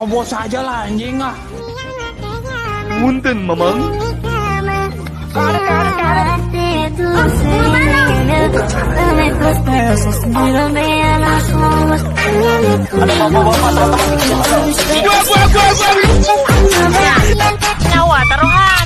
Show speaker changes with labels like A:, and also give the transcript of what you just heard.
A: Bos aja lah anjing ah.
B: Punten, Mamang.
C: Nyawa taruhan.